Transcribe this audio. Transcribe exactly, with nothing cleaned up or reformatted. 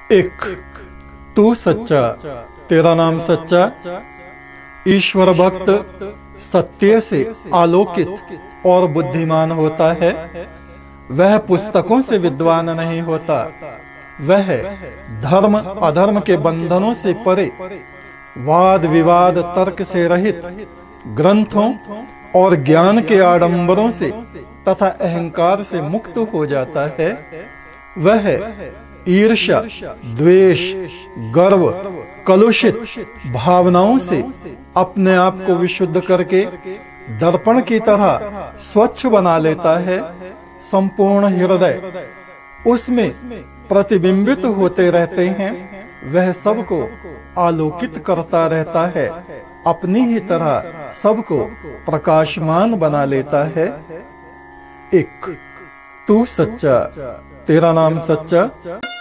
एक, तू सच्चा, तेरा नाम सच्चा। ईश्वर भक्त सत्य से आलोकित और बुद्धिमान होता है। वह पुस्तकों से विद्वान नहीं होता। वह धर्म अधर्म के बंधनों से परे, वाद विवाद तर्क से रहित, ग्रंथों और ज्ञान के आडंबरों से तथा अहंकार से मुक्त हो जाता है। वह ईर्ष्या, द्वेष, गर्व, कलुषित भावनाओं से अपने आप को विशुद्ध करके दर्पण की तरह स्वच्छ बना लेता है। संपूर्ण हृदय उसमें प्रतिबिंबित होते रहते हैं। वह सबको आलोकित करता रहता है, अपनी ही तरह सबको प्रकाशमान बना लेता है। एक, तू सच्चा, तेरा नाम सच्चा।